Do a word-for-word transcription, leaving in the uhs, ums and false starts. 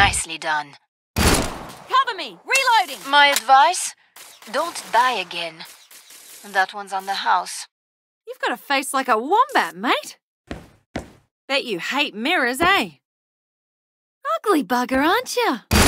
Nicely done. Cover me! Reloading! My advice? Don't die again. That one's on the house. You've got a face like a wombat, mate. Bet you hate mirrors, eh? Ugly bugger, aren't you?